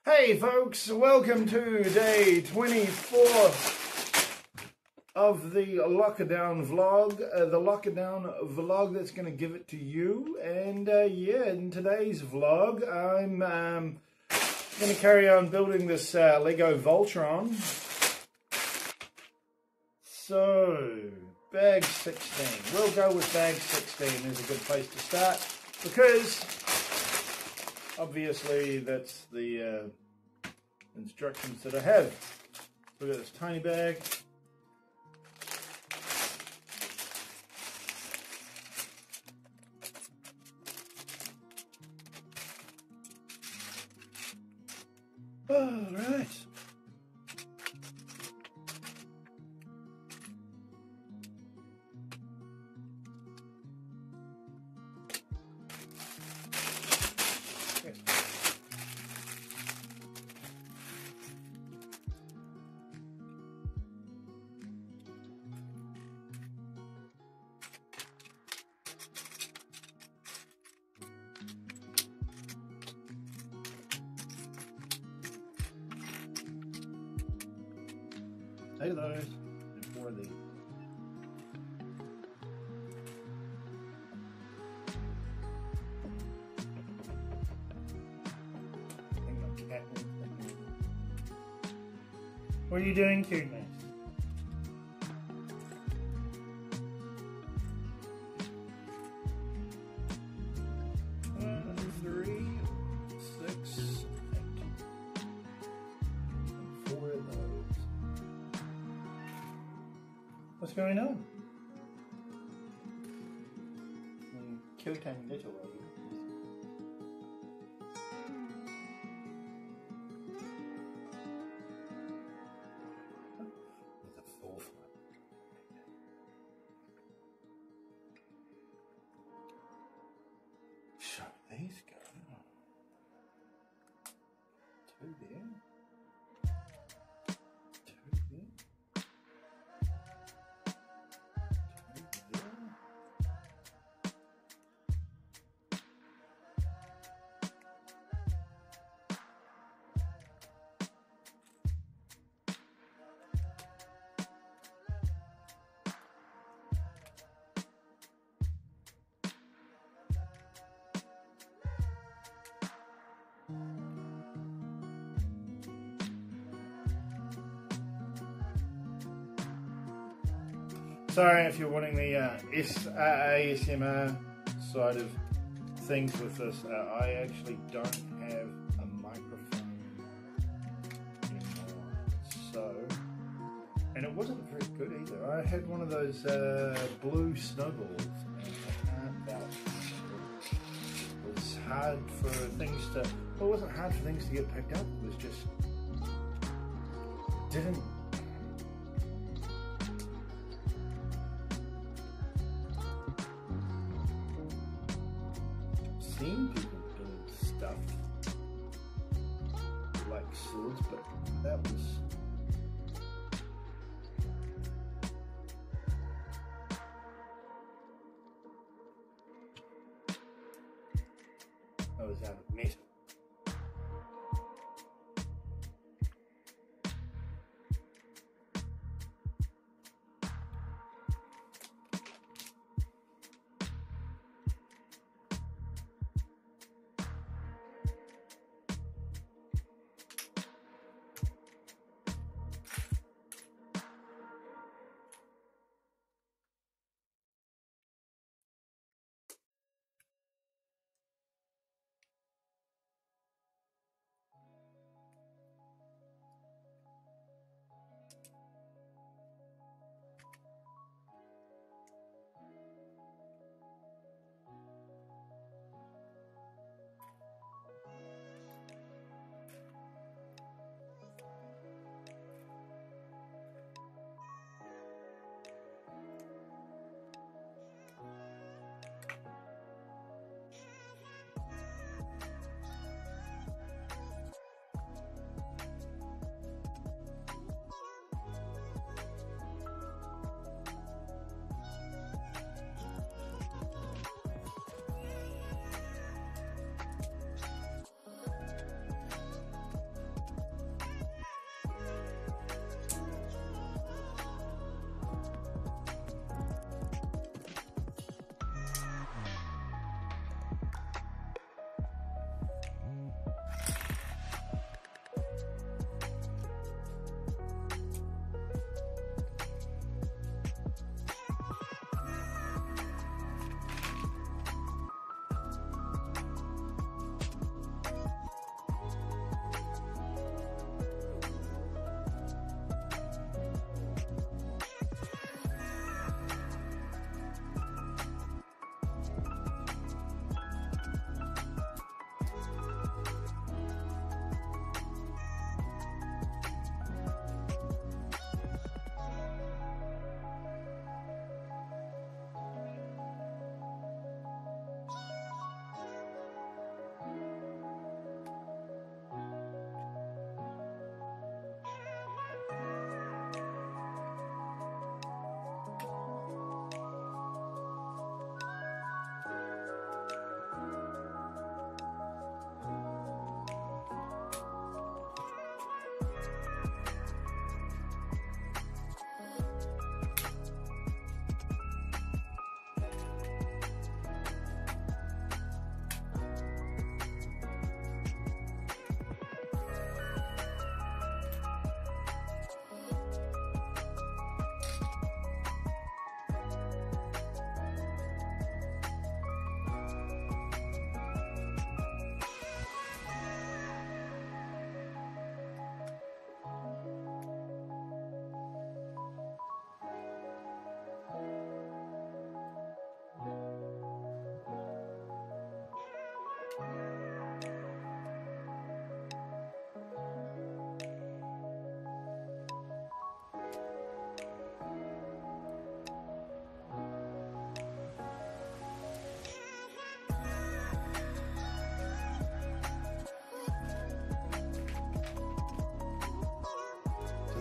Hey folks, welcome to day 24 of the lockdown vlog. The lockdown vlog that's going to give it to you. And yeah, in today's vlog, I'm going to carry on building this Lego Voltron. So, bag 16. We'll go with bag 16 is a good place to start because obviously that's the instructions that I have. Look at this tiny bag. All right. Eight of those and 4 of these. What are you doing, cuteness? What's going on? Cute and little, are you? There's a 4th one. So these go. 2 there. 2 there. Sorry if you're wanting the ASMR side of things with this. I actually don't have a microphone anymore. So, and it wasn't very good either. I had one of those blue snowballs and I can't vouch for it. It was hard for things to, well, it wasn't hard for things to get picked up. It was just, didn't seen people doing stuff like swords, but that was out of metal.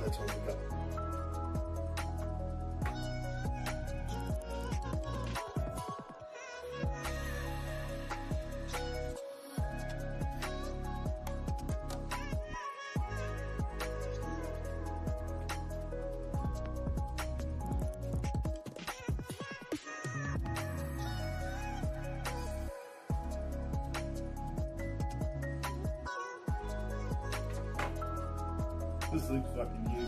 that's all we got. This looks fucking huge.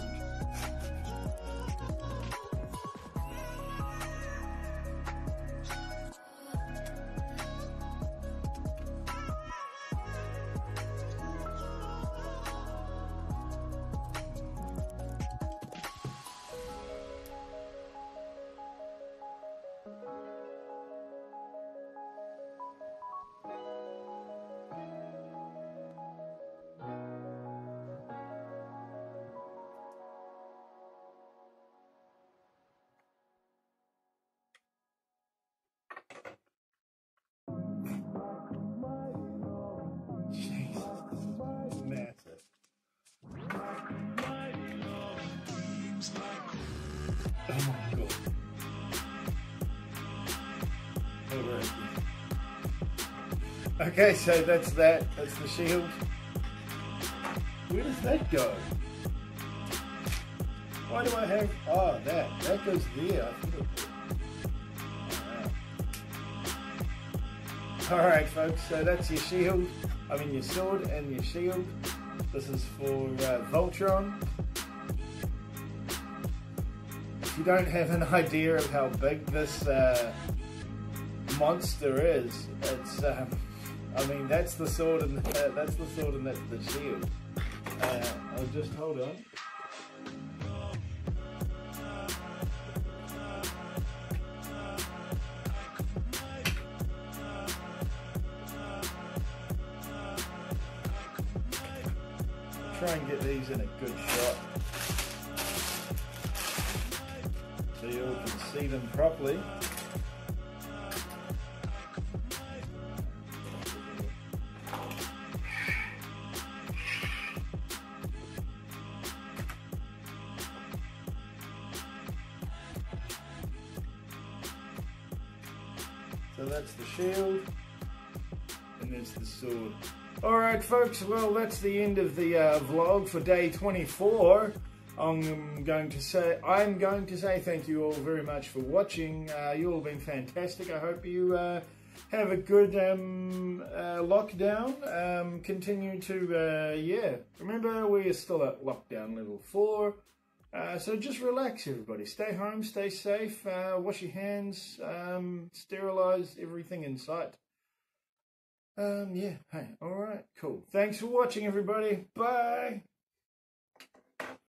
Jesus, this is massive. Oh my god. Alright. Okay, so that's that. That's the shield. Where does that go? Why do I have... Oh, that goes there. I think Alright folks, so that's your shield. I mean your sword and your shield. This is for Voltron. If you don't have an idea of how big this monster is, it's I mean that's the sword and that's the sword and that's the shield. I'll just hold on. Try and get these in a good shot so you all can see them properly. So that's the shield and there's the sword. Alright folks, well that's the end of the vlog for day 24. I'm going to say thank you all very much for watching. You all have been fantastic. I hope you have a good lockdown. Continue to, yeah, remember we are still at lockdown level 4. So just relax everybody. Stay home, stay safe, wash your hands, sterilize everything in sight. Yeah, hey, alright, cool. Thanks for watching everybody. Bye!